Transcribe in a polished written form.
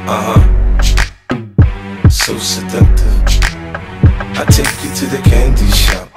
So seductive. I take you to the candy shop.